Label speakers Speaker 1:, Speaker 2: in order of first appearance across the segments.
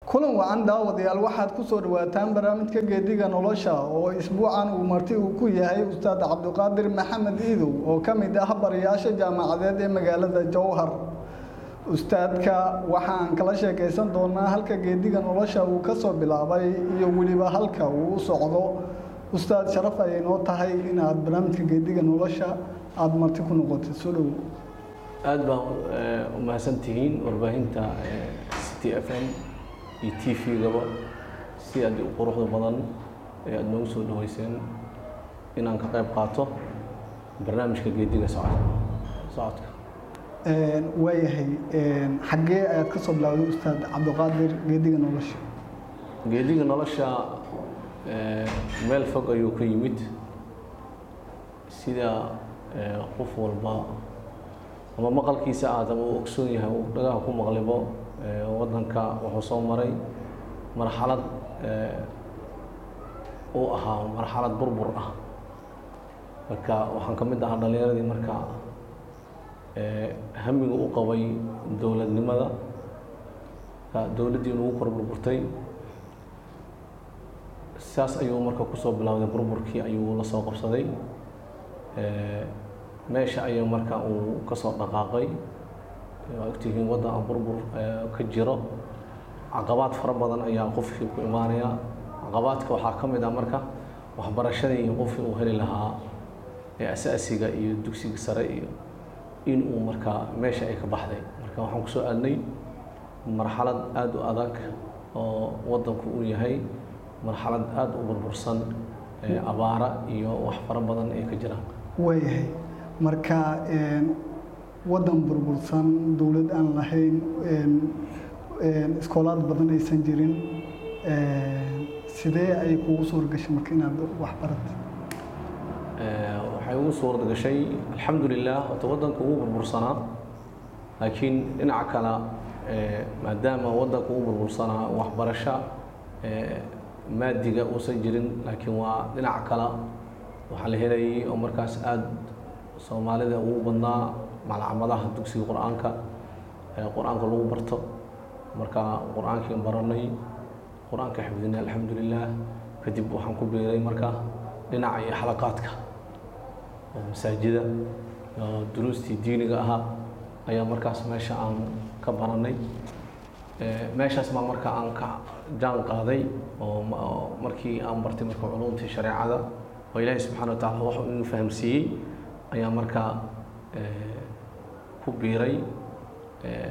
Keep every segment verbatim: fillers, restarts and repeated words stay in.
Speaker 1: kulan wacan daawadayaal waxaad ku soo dhawaataan barnaamijka geediga nolosha oo isbuucan uu marti uu ku yahay ustaad cabdiqaadir maxamed iidow oo ka mid ah barayaasha jaamacadeed ee magaalada jowhar ustaadka waxaan kala sheekaysan doonaa halka geediga nolosha uu ka soo bilaabay iyo weliba halka uu u socdo ustaad sharaf ay noo tahay inaad barnaamijka geediga nolosha aad marti ku noqotid soo dhow
Speaker 2: aad baan u mahadsantihiin warbaahinta City F M iyo T V gaba si aad u quruxda badan ee aad noogu soo dhaweyseen inaan ka qayb qaato barnaamijka geediga socodka
Speaker 1: een waayahay een xagee ayaad ka soo bilowday ustaad cabdiqaadir geediga nolosha
Speaker 2: geediga nolosha ee meel fog ayuu ka yimid sida qof walba ama maqalkiisa aad ama ogsoon yahay uu dhagaha ku maqlibo wadanka wuxuu soo maray marxalad oo ahaa marxalad burbur ah marka waxaan ka mid ahaa dhalinyaradii marka hamiga u qabay dowladnimada dowladdii ugu kor burburtay saas ayuu marka kusoo bilowday burburkii ayuu la soo qabsaday meesha ayuu marka uu ka soo dhaqaaqay ogtihiin waddan burbur ka jiro caqabaad fara badan ayaa qofkii ku imaanaya caqabaadka waxaa ka mid ah marka waxbarashadii qofkii uu heli lahaa ee asaasiga iyo dugsiga sare iyo in uu marka meesha ay ka baxday marka waxaan ku soo aadnay marxalad aad u adag oo waddanku uu yahay marxalad aad u burbursan ee abaara iyo wax fara badan ay ka jiraan
Speaker 1: waayahay marka een waddan burbursan dowlad aan lahayn een een iskoolaad badan aysan jirin een sidee ay kugu soo gashay marka inaad wax barato
Speaker 2: ee waxay ugu soo gashay alxamdulillah waddanku uu burbursanaa laakiin dhinaca kale ee maadaama waddanku uu burbursanaa waxbarasho ee maadiga uusan jirin laakiin waa dhinaca kale waxaa la helayay oo markaas aad soomaalida ugu badnaa malcamadaha dugsiga quraanka ee quraanka lagu barto marka quraankii baranay quraanka xifdinay alxamdulillah kadib waxaan ku beeray marka dhinaca iyo xalaqaadka oo masaajida oo duruustii diiniga ahaa ayaa markaas meesha aan ka baranay ee meeshaas ma marka aan ka jaan qaaday oo markii aan bartay marka culuumtii shariicada oo Ilaahay subhanahu wa ta'ala wuxuu inuu fahamsiiyay ayaa marka ee ku biiray ee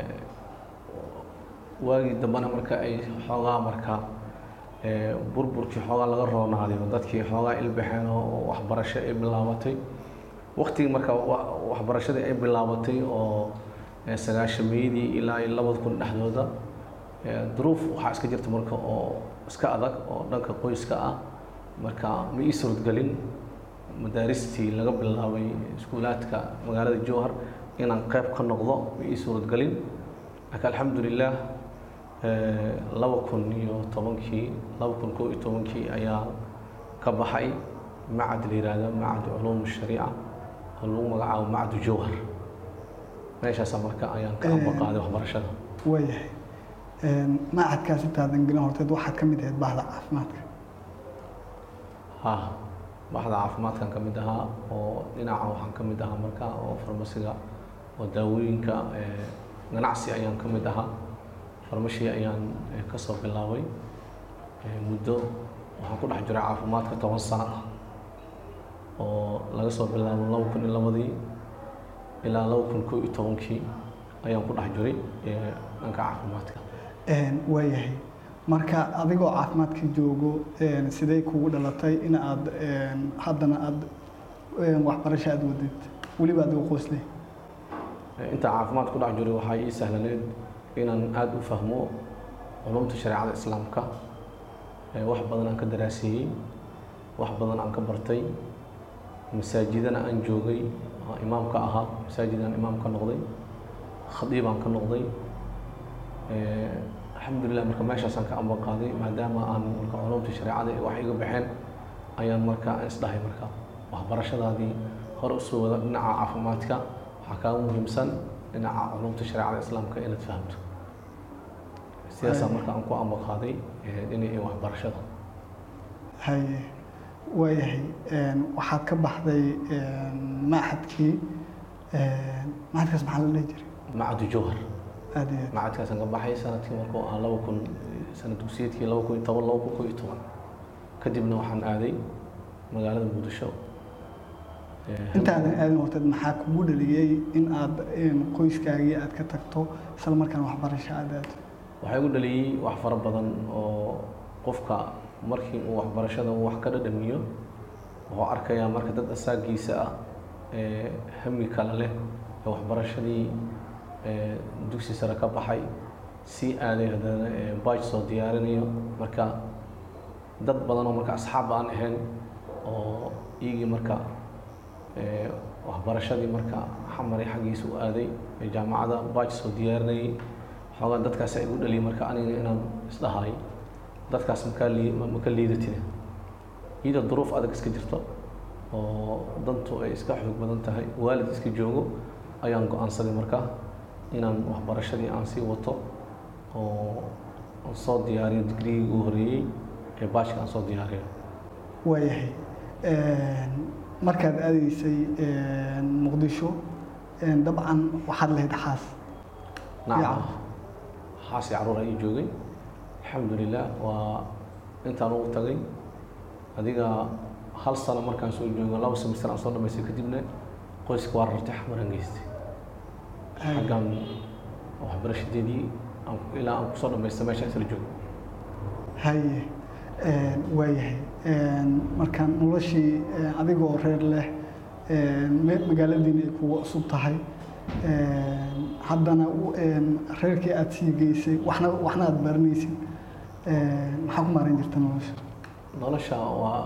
Speaker 2: waagi dambana marka ay xoogaa marka ee burburkii xoogaa laga roonaaday dadkii xoogaa ilbaxeen oo waxbarasho ay bilaabatay waqtigii marka waxbarashada ay bilaabatay oo sagaashameeyadii ilaa labada kun dhexdooda ee duruuf waxa iska jirta marka oo iska adag oo dhanka qoyska ah marka ma ii suurtagelin madaaristii laga bilaabay iskuulaadka magaalada Jowhar inaan qayb ka noqdo ma ii suurtagelin laakiin alxamdulillah ee laba kun iyo tobankii laba kun iyo tobankii ayaa ka baxay macad liiraada macad culuum shariica oo lagu magacaabo macad Jowhar meeshaas marka ayaan ka qaaday waxbarashada
Speaker 1: waayahay een macadkaas intaadan gelin horteed waxaad ka mid ahayd bahda caafimaadka
Speaker 2: ha bahda caafimaadkan ka mid ahaa oo dhinaca waxaan ka mid ahaa marka oo farmasiga oo daawooyinka ee ganacsi ayaan ka mid ahaa farmashi ayaan ka soo bilaabay muddo waxaan ku dhex jiray caafimaadka toban sano ah oo laga soo bilaabo laba kun iyo labadii ilaa laba kun iyo tobankii ayaan ku dhex jiray dhanka caafimaadka
Speaker 1: een waayahay marka adigoo caafimaadka joogo een sidee kugu dhalatay in aad een haddana aad waxbarasho aad wadid waliba aad u qoslay
Speaker 2: inta caafimaad ku dhex jiray waxay ii sahlaneed inaan aad u fahmo culuumta shariicada islaamka ee wax badan aan ka daraasiyay wax badan aan ka bartay masaajidana aan joogay imaamka ahaa masaajidan imaam ka noqday khadiib aan ka noqday ee alxamdulillah marka meeshaas aan ka amban qaaday maadaama aan marka culuumta shariicada wax iga baxeen ayaan marka isdhahay marka waxbarashadaadii hor u soo wada dhinaca caafimaadka waxaa kaaga muhiimsan dhinaca culuumta shariicada islaamka inaad fahamto sidaasaa marka aan ku amba qaaday dhinacii waxbarashada.
Speaker 1: haye waayahay waxaad ka baxday macadkii macadkaas maxaa la dhihi jiray?
Speaker 2: macadu jawhar.
Speaker 1: aad iyo aad
Speaker 2: macadkaasaan ka baxay sanadkii markuu aan laba kun sanad dugsiyeedkii laba kun iyo toban laba kun kow iyo toban kadibna waxaan aaday magaalada muqdisho.
Speaker 1: intaadan aadan horteed maxaa kugu dhaliyey in aad qoyskaagii aad ka tagto isla markaana waxbarasho aad aado?
Speaker 2: waxaa igu dhaliyey wax fara badan oo qofka markii uu waxbarashada uu wax ka dhadhamiyo wuxuu arkayaa marka dad asaagiisa ah ee hami kale leh ee waxbarashadii dugsi sare ka baxay sii aaday haddana baaj soo diyaarinayo. marka dad badan oo marka asxaab aan ahayn oo iyagii marka waxbarashadii marka xamari xaggiisa u aaday ee jaamacada baaj soo diyaarinayay xoogaa dadkaas ay igu dhaliyay marka aniga inaan isdhahay dadkaas makaa lii maka liidatine iyadoo duruuf adag iska jirto oo dantu ay iska xoog badan tahay waalid iska joogo ayaan go-aansaday marka inaan waxbarashadii aan sii wato oo aan soo diyaariyo digrigii ugu horeeyey ee baajka aan soo diyaariyo.
Speaker 1: waayahay markaad aadaysay muqdisho dabcan waxaad lahayd xaas?
Speaker 2: nacam xaas iyo carruur ayay joogay alxamdulilah. waa intaan ugu tagay adiga hal sano markaan soo joogo laba semester aan soo dhamaystay kadibna qoyska waa rartay xamaraan geystay xaggan waxbarashadeedii ilaa aan kusoo dhamaystay meeshaan isla joogo.
Speaker 1: haye waayahay markaan noloshii adigoo reer leh magaaladiina ay kugu cusub tahay haddana reerkii aad sii geysay waxna waxna aad baranaysid maxaa ku maaran jirta nolosha?
Speaker 2: nolosha waa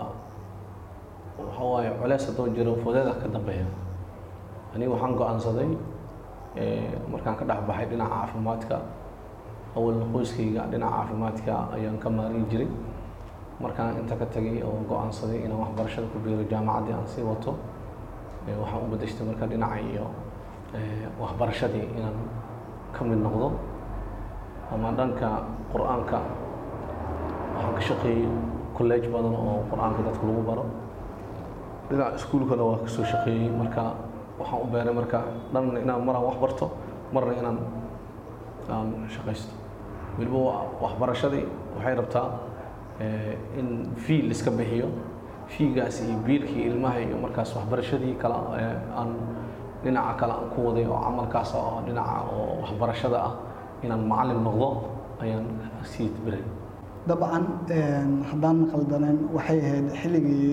Speaker 2: waxa waaye culeys haddoo jiro fudeeda ka dambeeya. aniga waxaan go-aansaday markaan ka dhex baxay dhinaca caafimaadka awalna qoyskayga dhinaca caafimaadka ayaan ka maarin jiray. markaan inta ka tagay oo go-aansaday inaan waxbarashada ku biiro jaamacaddii aan sii wato waxaan u bedeshtay marka dhinaca iyo waxbarashadii inaan ka mid noqdo ama dhanka qur-aanka. waxaan ka shaqeeyey college badan oo qur-aanka dadka lagu baro. dhinaca iskuulkana waa kasoo shaqeeyey. marka waxaan u beeray marka dhanna inaan maraan wax barto marna inaan aan shaqaysto. weliba waxbarashadii waxay rabtaa in fii la iska bixiyo fiigaas iyo biilkii ilmaha iyo markaas waxbarashadii kale aan dhinaca kale aan ku waday oo camalkaas oo dhinaca oo waxbarashada ah inaan macallin noqdo ayaan sii biray.
Speaker 1: dabcan haddaan qaldaneen waxay ahayd xilligii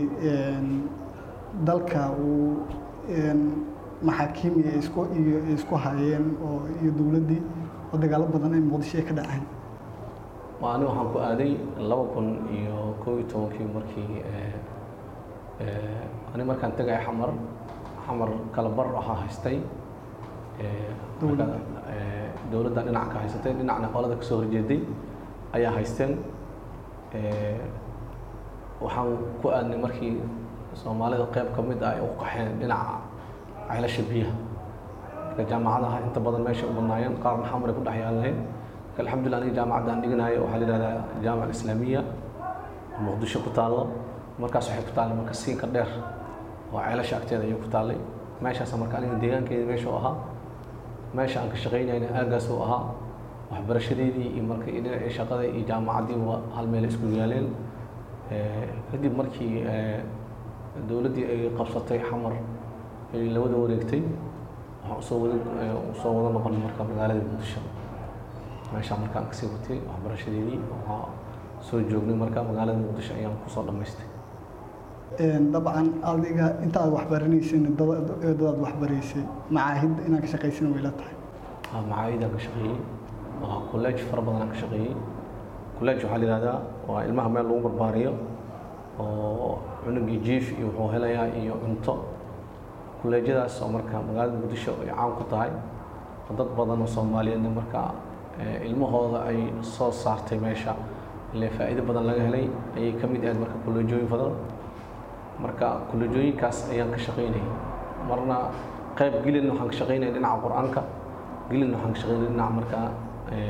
Speaker 1: dalka uu maxaakiim iyo isku iyo isku hayeen oo iyo dowladdii oo dagaalo badan ay muqdisho ka dhaceen.
Speaker 2: ani waxaan ku aaday laba kun iyo kow iyo tobankii markii ani markaan tagay xamar xamar kala bar waxaa haystay dowladda dhinaca ka haysatay dhinacna qolada kasoo horjeeday ayaa haysteen. waxaan ku aadnay markii soomaalida qayb ka mid ah ay u qaxeen dhinaca ceelasha biyaha. marka jaamacadaha inta badan meesha u badnaayeen qaarna xamar ay ku dhex yaaleen. alxamdulillah aniga jaamacadda aan dhiganayo waxaa la yidhahdaa jaamaca islaamiya muqdisho ku taallo. markaas waxay ku taallay marka siinka dheer oo ceelasha agteeda ayay ku taallay. meeshaas marka aniga deegaankeeda meesha u ahaa meesha aan ka shaqaynayna aagaas uu ahaa. waxbarashadeedii iyo marka iyo dhinacii shaqada iyo jaamacaddiiba hal meel isku yaaleen. kadib markii dowladdii ay qabsatay xamar ay la wada wareegtay waxaan usoo wada usoo wada noqonay marka magaalada muqdisho. meeshaan markaan kasii watay waxbarashadeedii waxaa soo joognay marka magaalada muqdisho ayaan kusoo dhamaystay.
Speaker 1: dabcan adiga intaad waxbaranaysay dadaad waxbaraysay macaahid inaad ka shaqaysana way la tahay?
Speaker 2: macaahidaan ka shaqeeyey waa college fara badan aan ka shaqeeyey. college waxaa la yidhahdaa waa ilmaha meel lagu barbaariyo oo cunugii jiif iyo wuxuu helayaa iyo cunto. kolleejyadaas oo marka magaalada muqdisho ay caan ku tahay dad badan oo soomaaliyeedna marka ilmahooda ay soo saartay meesha ile faa'iido badan laga helay ayay ka mid ahayd marka kolleejooyin badan. marka kolleejooyinkaas ayaan ka shaqaynayay. marna qayb gelin waxaan ka shaqaynayay dhinaca qur-aanka gelin waxaan ka shaqaynayay dhinaca marka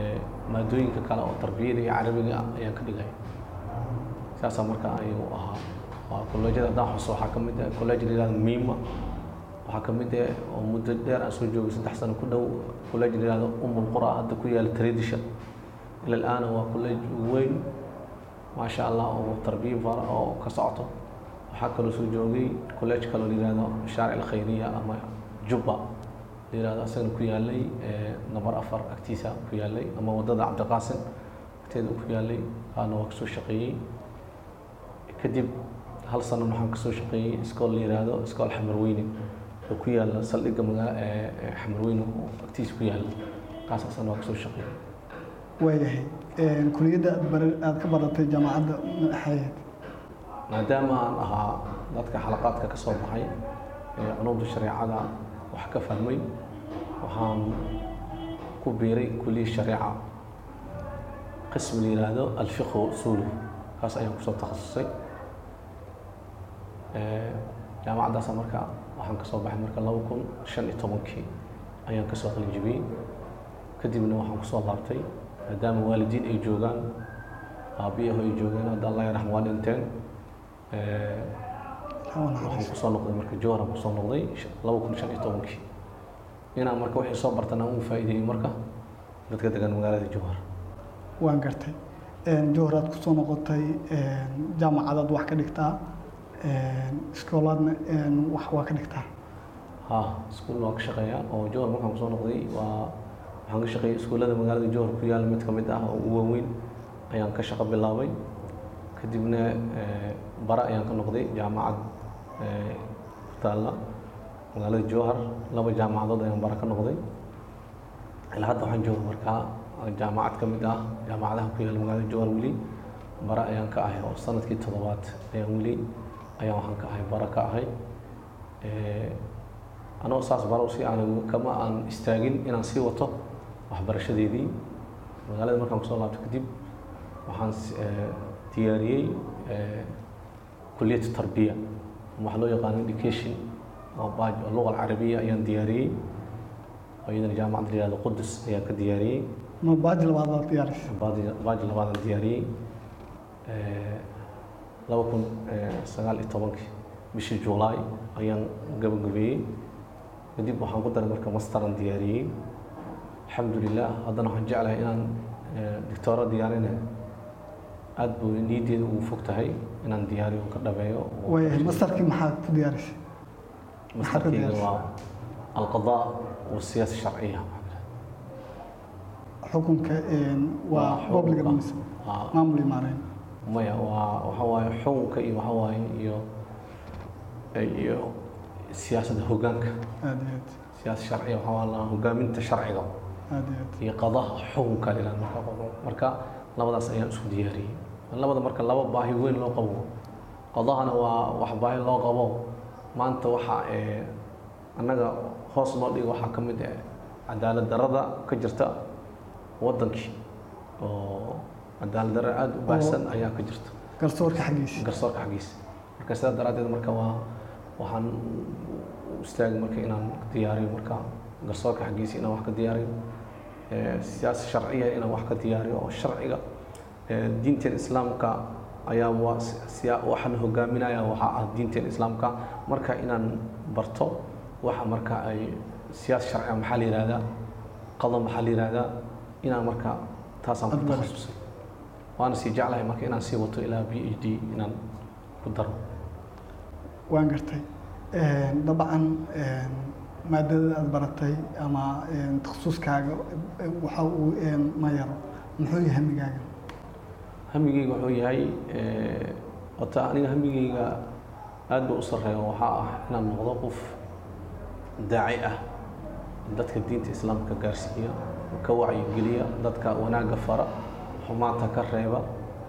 Speaker 2: maadooyinka kale oo tarbiyada iyo carabiga ayaan ka dhigay saasaa marka ayuu ahaa waa kolleejyada haddaan xuso waxaa ka mid ah kolleej la yihahdo miima waxaa ka mid ah oo muddo dheer aan soo joogay saddex sano ku dhow kolleej la yihahdo umul qura hadda ku yaala tradition ila alaana waa kolleej weyn maasha allah oo tarbiya fara oo ka socoto waxaa kaloo soo joogay kolleej kaloo la yihahdo shaaric alkhayriya ama jubba la yihahdo asagana ku yaalay nambar afar agtiisa ku yaalay ama waddada cabdiqaasim agteeda ku yaalay kaana waa kasoo shaqeeyey kadib hal sano waxaan kasoo shaqeeyey iskool la yihahdo iskool xamarweyne oo ku yaala saldhigga magaala xamarweyne oo agtiisa ku yaala kaas asana waa kasoo shaqeeyey
Speaker 1: waayahay kuliyadda aad ka baratay jaamacadda maxayd
Speaker 2: maadaama aan ahaa dadka xalaqaadka ka soo baxay culuumta shareecada wax ka fahmay waxaan ku biiray kuliya shareeca qism la yihahdo alfiqh usuulu kaas ayaan kusoo takhasusay jaamacaddaas marka waxaan kasoo baxay marka laba kun shan iyo tobankii ayaan kasoo qalinjibiyey kadibna waxaan kusoo laabtay maadaama waalidiin ay joogaan aabiyaho ay joogeen hadda allah yaraxmo waa dhinteen waxaan kusoo noqday marka jowhar aan kusoo noqday laba kun shan iyo tobankii inaan marka wixii soo bartan aan u faa'iideeyey marka dadka degan magaalada jowhar
Speaker 1: waan gartay jowhar aad kusoo noqotay jaamacadaad wax ka dhigtaa iskoolaadna wax waa ka dhigtaa
Speaker 2: ha iskuul waa ka shaqeeyaa oo jowhar markaan kusoo noqday waa waxaan ka shaqeeyay iskuullada magaalada jowhar ku yaala mid ka mid ah oo ugu waaweyn ayaan ka shaqo bilaabay kadibna bara ayaan ka noqday jaamacad ku taalla magaalada jowhar laba jaamacadood ayaan bara ka noqday ilaa hadda waxaan jooga markaa jaamacad ka mid ah jaamacadaha ku yaala magaalada jowhar weli bara ayaan ka ahay oo sanadkii toddobaad ayaan weli ayaan waxaan ka ahay bara ka ahay anoo saas barow si aan kama aan istaagin inaan sii wato waxbarashadeedii magaalada markaan kusoo laabto kadib waxaan diyaariyey kuliyat tarbiya waxa loo yaqaano education oo baaj luqa alcarabiya ayaan diyaariyey oo iyadana jaamacad la yihahdo qudus ayaan ka diyaariyey
Speaker 1: ma baaj labaad aad diyaarisay
Speaker 2: baaj labaad aan diyaariyey laba kun sagaal iyo tobankii bishii juulaay ayaan gabagabeeyey kadib waxaan ku daray marka masteran diyaariyey alxamdulilah haddana waxaan jeclahay inaan doctooro diyaarina aad buu niyadeeda ugu fog tahay inaan diyaariyo ka dhabeeyo
Speaker 1: waayahay masterkii maxaad ku diyaarisay
Speaker 2: masterkeyga waa alqadaa wasiyaasa sharciya
Speaker 1: xukunka waa public administration maamul imaareyn
Speaker 2: maya waa waxa waaye xukunka iyo waxa waaye iyo iyo siyaasadda hoggaanka
Speaker 1: aad iyo aad
Speaker 2: siyaasad sharciya waxa waa la hoggaaminta sharciga
Speaker 1: aad iyo aad
Speaker 2: iyo qadaha xukunka ilaa marka marka labadaas ayaan isku diyaariyey labada marka laba baahi weyn loo qabo qadahana waa wax baahi loo qabo maanta waxa ee annaga hoos loo dhigo waxaa ka mid ah cadaalad darrada ka jirta waddankii oo cadaalad darro aada u baahsan ayaa ka jirta
Speaker 1: garsoorka xaggiisa
Speaker 2: garsoorka xaggiisa marka sidaa daraaddeed marka waa waxaan istaagay marka inaan diyaariyo marka garsoorka xaggiisa inaan wax ka diyaariyo siyaasa sharciya inaan wax ka diyaariyo oo sharciga diinteen islaamka ayaa waa siya waxaan hogaaminaya waxaa ah diinteen islaamka marka inaan barto waxa marka ay siyaasa sharciga maxaa la yihahdaa qado maxaa la yihahdaa inaan marka taasaan ku takhasusay waana sii jeclahay marka inaan sii wato ilaa b h d inaan ku daro
Speaker 1: waan gartay dabcan maadada aad baratay ama takhasuskaaga waxa uu ma yaro muxuu yahay hamigaaga
Speaker 2: hamigeyga wuxuu yahay wata aniga hamigeyga aad buu u sarreeya waxaa ah inaan noqdo qof daaci ah dadka diinta islaamka gaarsiiya ka wacyigeliya dadka wanaagga fara xumaanta ka reeba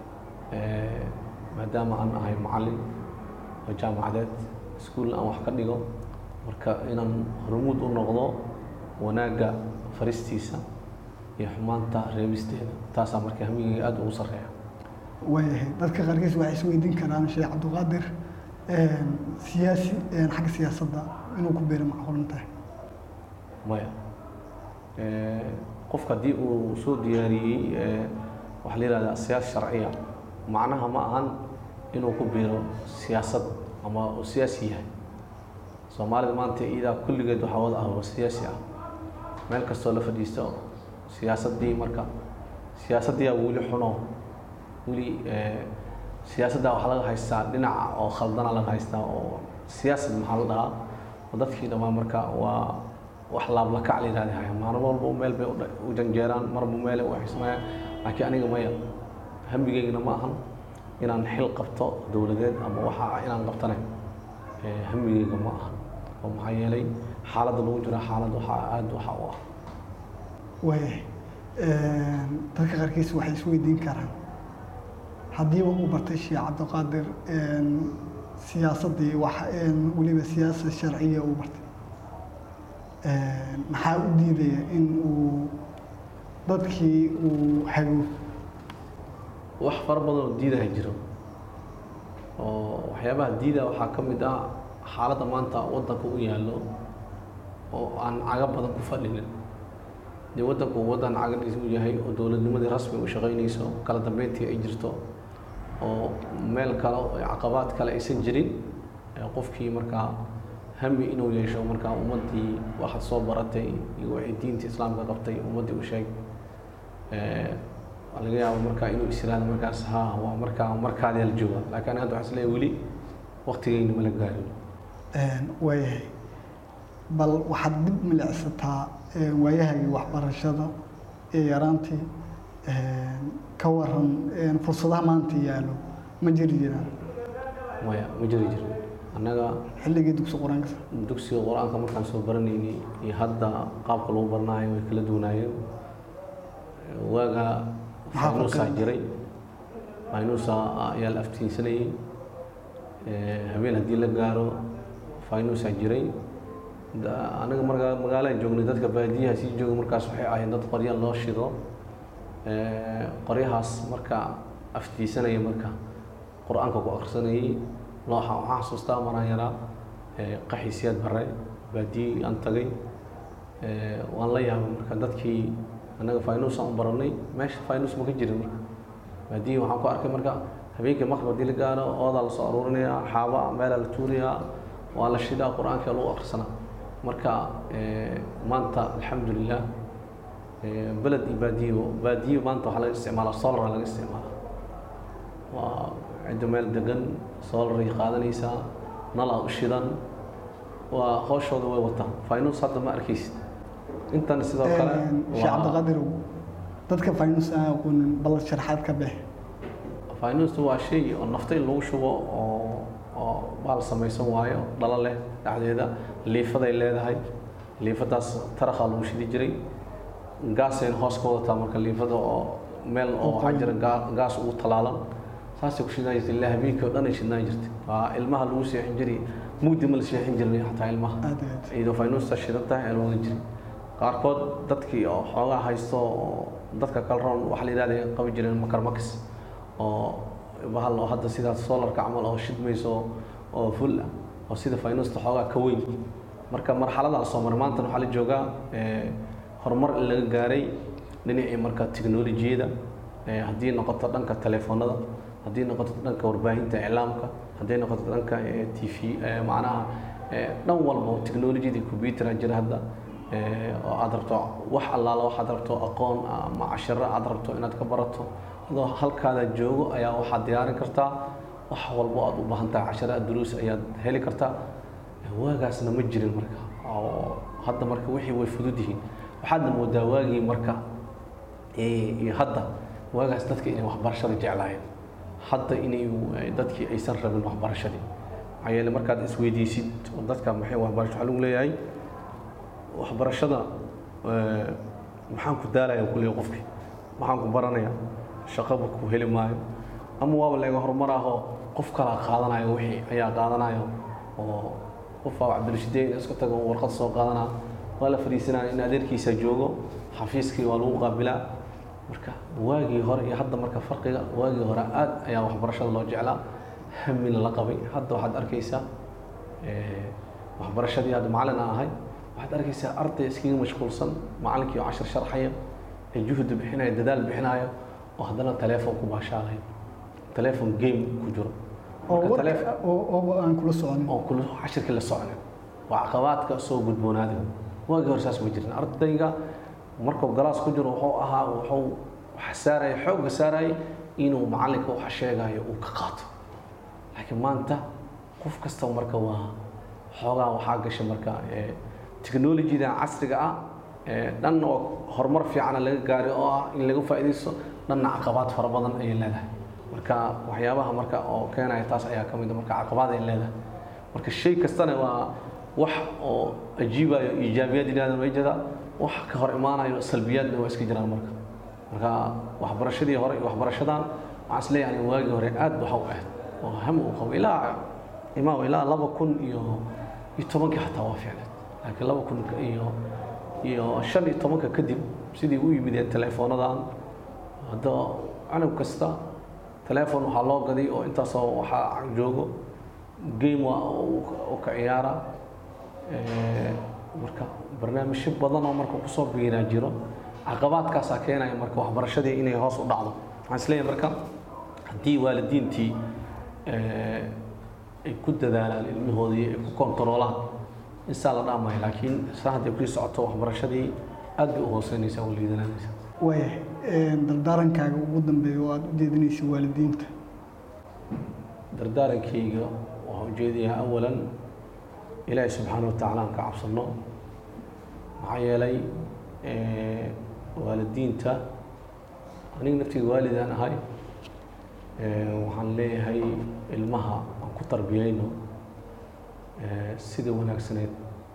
Speaker 2: maadaama aan ahay macallin oo jaamacadeed iskuul aan wax ka dhigo marka inaan hormuud u noqdo wanaagga faristiisa iyo xumaanta reebisteeda taasaa marka hamigeyga aad ugu sarreeya
Speaker 1: waayahay dadka qaarkiis waxay isweydiin karaan sheekh cabdiqaadir siyaasi xagga siyaasadda inuu ku beero macquulan tahay
Speaker 2: maya qofka haddii uu soo diyaariyey waxaa la yihahdaa siyaasa sharciya macnaha ma ahan inuu ku biiro siyaasad ama uu siyaasi yahay. soomaalida maanta iidaa kulligeed waxaa wada ah oo siyaasi ah, meel kastoo la fadhiisto siyaasaddii marka siyaasaddiyaa weli xuno weli siyaasadda waxaa laga haystaa dhinaca oo khaldana laga haystaa oo siyaasad maxaa la dhahaa oo dadkii dhammaan marka waa wax laablakac la yidhahda maalin walba meel bay u janjeeraan marba meel u xismayaan. laakiin aniga maya, hamigeygana ma ahan inaan xil qabto dowladeed ama waxa inaan qabtane hamigeyga ma ahan, oo maxaa yeelay xaaladda lagu jira xaalad waxaa aada waxa u ah.
Speaker 1: waaya dadka qaarkiis waxay isweydiin karaan haddiiba uu bartay Sheekh Cabdiqaadir siyaasaddii wax weliba siyaasad sharciya uu bartay, maxaa u diidaya in uu dadkii uu hago?
Speaker 2: wax fara badan oo diidaha jiro, oo waxyaabaha diida waxaa ka mid ah xaaladda maanta waddanka u yaallo oo aan caga badan ku fadhinin. dee waddanku waddan cagadhiis u yahay oo dowladnimadii rasmi u shaqaynayso, kala dambeyntii ay jirto, oo meel kale oo caqabaad kale aysan jirin, qofkii markaa hami inuu yeesho markaa ummaddii waxaad soo baratay iyo waxay diinta islaamka qabtay ummaddii u sheeg. laga yaabo markaa inuu israado markaas ha waa markaa markaadi la jooga, laakiin hadda waxaan isleeyahay weli waqtigeyna ma la gaarin.
Speaker 1: waayahay, bal waxaad dib milicsataa waayahagii waxbarashada ee yaraantii, ka waran fursadaha maanta yaallo ma jiri jiraan?
Speaker 2: maya, ma jiri jirin. annaga
Speaker 1: xilligii dugsi qur-aanka
Speaker 2: dugsiga qur-aanka markaan soo baranaynay iyo hadda qaabka lagu baranayo way kala duwanaayeen. waaga faynuusaa jiray, faynuusaa ayaa la aftiinsanayay, habeen haddii la gaaro faynuusaa jiray. anaga markaa magaalaan joognay, dadka baadiyaha sii jooga markaas waxay ahayn dad qorya loo shido, qoryahaas marka aftiisanaya marka qur-aanka ku akhrisanayay. looxa waxaan xasuustaa maraan yaraa qaxisiyaad bare baadiyi aan tagay, waan la yaabay marka dadkii annaga faynuus aan u baranay, meesha faynuus ma ka jirin. marka baadiyi waxaan ku arkay marka habeenkii maqrib haddii la gaaro oodaa la soo aruurinayaa, xaaba meelaa la tuurayaa, waa la shidaa, qur-aanka lagu akhrisanaa. marka maanta alxamdulilah beled iyo baadiyo baadiyo maanta waxaa laga isticmaalaa solar laga isticmaalaa. waa cidda meel degan solar ay qaadanaysaa, nalaa u shidan, waa hooshooda way wataan. faynuus hadda ma arkaysid. intan sidoo kale
Speaker 1: Sheekh Cabdiqaadir, dadka faynuus aan aqoonin bal sharaxaad ka bix.
Speaker 2: faynuustu waa shay oo nafta in lagu shubo oo oo baal samaysan waayo, dhalo leh dhexdeeda, liifaday leedahay. liifadaas tarakhaa lagu shidi jiray, gaasayna hoos ka wadataa marka liifada oo meel oo waxaa jira gaas ugu talaalan, saasay ku shidnaa jirtay. ilaa habeenkii oo dhan ay shidnaa jirtay. waa ilmaha lagu seexin jiray, mugdi ma la seexin jirin xataa ilmaha, iyadoo faynuusta shidan tahay ee looga jiray. qaarkood dadkii oo xoogaa haysto oo dadka kala roon waxa la yidhahda qabi jireen makarmakis oo bahal oo hadda sidaas solarka camal oo shidmayso oo full ah oo sida faynuusta xoogaa ka weyn. marka marxalada soo maray maanta waxaa la joogaa horumar in laga gaaray dhinacii marka tiknoolajiyada, haddii noqoto dhanka telefoonada, haddii noqoto dhanka warbaahinta iclaamka, haddii noqoto dhanka t v, macnaha dhan walba tiknoolajiyadii computer jira hadda, oo aad rabto wax allaala waxaad rabto aqoon ama cashiro aad rabto inaad ka barato adoo halkaada joogo ayaa waxaad diyaarin kartaa. wax walbo aad u baahan tahay cashiro duruus ayaad heli kartaa. waagaasna ma jirin marka, oo hadda marka wixii way fudud yihiin. waxaadna moodaa waagii marka iyo hadda, waagaas dadka inay waxbarashada jeclaayeen, hadda inay dadkii aysan rabin waxbarashadii. maxaa yeele markaad isweydiisid oo dadka maxay waxbarasho waxaa lagu leeyahay waxbarashada maxaan ku daalaya kuley qofkii, maxaan ku baranaya, shaqaba ku heli maayo, ama waaba laga horumar ahoo qof kala qaadanayo wixii ayaa qaadanayo. oo qof aa cabdirashideyn iska tago warqad soo qaadanaa, waa la fadhiisanaya in adeerkiisa joogo, xafiiskii waa lagu qaabilaa. marka waagii hore iyo hadda marka farqiga, waagii hore aad ayaa waxbarashada loo jeclaa, hamina la qabay. hadda waxaad arkaysaa waxbarashadii hadda macallin aan ahay, waxaad arkaysaa arday iskaga mashquulsan macallinkii oo cashar sharxaya, ee juhdi bixinayo dadaal bixinayo oo haddana telefoon ku baashaalayo telefoon game ku jiro
Speaker 1: oo aan kula soconin
Speaker 2: oo kula cashirka la soconin waa caqabaadka soo gudboonaaday waagii hore saas ma jirin ardayga markuu galaas ku jiro wuxuu ahaa wuxuu xasaaray xoogga saaray inuu macalinka waxa sheegayo uu ka qaato laakiin maanta qof kasta marka waa xoogaa waxaa gashay marka technology-da casriga ah dhan oo horumar fiican laga gaaray oo ah in laga faa'iideysto dhanna caqabaad fara badan ay leedahay marka waxyaabaha marka oo keenaya taas ayaa ka mid ah marka caqabaad ay leedahay marka shay kastana waa wax oo ajiibayo iijaabiyad ilaada way jira wax ka hor imaanayo salbiyaadna waa iska jiraan marka marka waxbarashadii hore iyo waxbarashadan waxaan isleeyahay waagii hore aad waxa u ahayd oo ham u qabo ilaa imaa ilaa laba kun iyo iyo tobankii xataa waa fiicnay laakiin laba kun iyo iyo shan iyo tobanka kadib sidii u yimideen telefoonadan hadda anab kasta telefoon waxaa loo gaday oo intaasoo waxaa joogo game oo ka ciyaara marka barnaamijyo badan oo marka kusoo biiraa jiro caqabaadkaasaa keenaya marka waxbarashadii inay hoos u dhacdo waxaan isleeyahay marka haddii waalidiintii ay ku dadaalaan ilmahoodii ay ku kontaroolaan insaa la dhaamayo laakiin saa hadday ku socoto waxbarashadii aad bay u hooseynaysaa oo liidanaysaa
Speaker 1: waaya dardaarankaaga ugu dambeeya oo aad u jeedinaysa waalidiinta
Speaker 2: dardaarankayga waxaan ujeediyaa awalan ilaahay subxaana wa tacaala aan ka cabsano maxaa yeelay waalidiinta aniga naftiga waalidaan ahay waxaan leeyahay ilmaha aan ku tarbiyeyno sida wanaagsaneed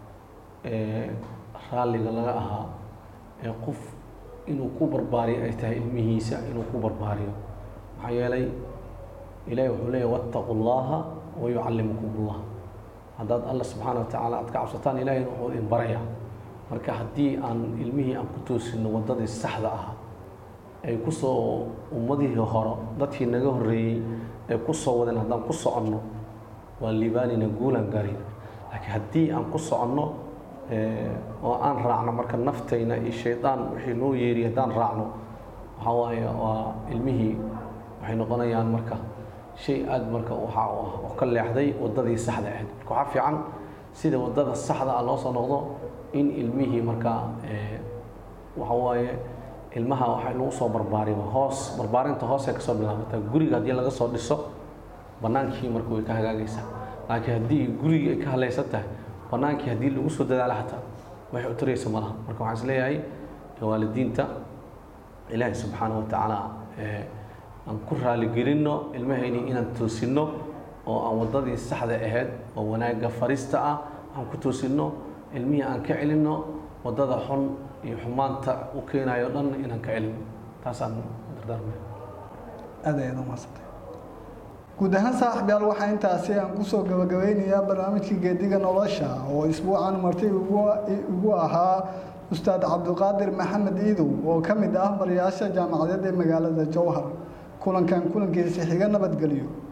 Speaker 2: raalliga laga ahaa ee qof inuu ku barbaariyo ay tahay ilmihiisa inuu ku barbaariyo maxaa yeelay ilaahay wuxuu leeyahay wattaqu llaha wa yucallimukum allah haddaad alla subxaana wa tacaala aad ka cabsataan ilaahayna wuxuu idin baraya marka haddii aan ilmihii aan ku toosino waddadii saxda ah ay ku soo ummadihii hore dadkii naga horreeyey ay ku soo wadeen haddaan ku soconno waa liibaanina guulaan gaarayna laakiin haddii aan ku soconno oo aan raacno marka naftayna iyo shaydaan wixii noo yeeriy haddaan raacno waxaa waaye waa ilmihii waxay noqonayaan marka shay aad marka waxa u ah oo ka leexday waddadii saxda ahayd marka waxaa fiican sida waddada saxda ah loo soo noqdo in ilmihii marka waxa waaye ilmaha waxa lagu soo barbaariyo hoos barbaarinta hoos ay ka soo bilaabataa guriga haddii laga soo dhiso banaankii marka way ka hagaagaysaa laakiin haddii guriga ay ka halaysan tahay banaankii haddii lagu soo dadaalo xataa waxay u taraysa malaha marka waxaan is leeyahay waalidiinta ilaahay subxaana wa tacaala aan ku raaligelinno ilmahayni inaan toosinno oo aan waddadii saxda ahayd oo wanaagga farista ah aan ku toosinno ilmihii aan ka celinno waddada xun iyo xumaanta u keenayo dhan inaan ka celino taasaan dardaarmay
Speaker 1: aad ayaad u mahadsantay guud ahaan saaxiibyaal waxaa intaasi aan kusoo gabagabeynayaa barnaamijkii geediga nolosha oo isbuucan marti igu ahaa ustaad cabdiqaadir maxamed iidow oo ka mid ah barayaasha jaamacadeed ee magaalada jowhar kulankan kulankiisa xiga nabadgelyo